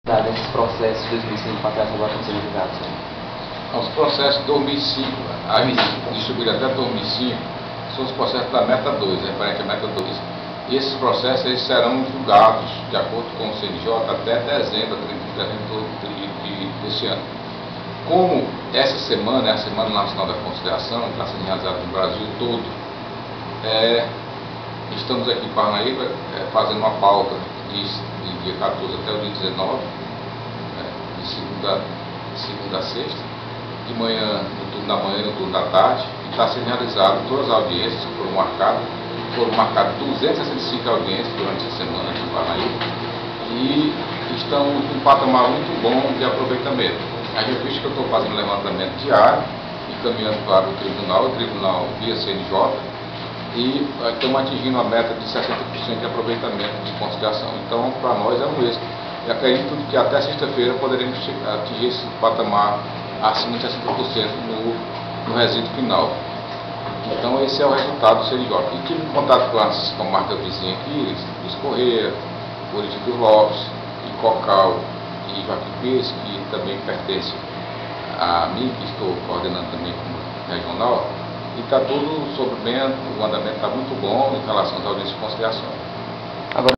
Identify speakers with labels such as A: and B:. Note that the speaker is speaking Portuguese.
A: Desses processos de 2005 para trás agora estão sendo julgados?
B: Os processos de 2005, distribuídos até 2005, são os processos da Meta 2, referente à Meta 2. E esses processos eles serão julgados, de acordo com o CNJ, até dezembro, 30 de dezembro deste ano. Como essa semana é a Semana Nacional da Conciliação, que está sendo realizada no Brasil todo, estamos aqui em Parnaíba fazendo uma pauta de dia 14 até o dia 19, de segunda a sexta, de manhã, no turno da manhã e no turno da tarde, e está sendo realizado todas as audiências que foram marcadas 265 audiências durante essa semana aqui em Parnaíba, e estamos num patamar muito bom de aproveitamento. A revista que eu estou fazendo levantamento diário, encaminhando para o tribunal via CNJ, e estamos atingindo a meta de 60% de aproveitamento de conciliação. Então, para nós é um êxito. E acredito que até sexta-feira poderemos atingir esse patamar acima de 60% no resíduo final. Então, esse é o resultado do CNJ. E tive contato com a marca vizinha aqui, Luiz Correia, Origem dos Lopes, e Cocal e Joaquim Pires, que também pertence a mim, que estou coordenando também como regional. E está tudo sobre bem, o andamento está muito bom em relação às audiências de conciliação.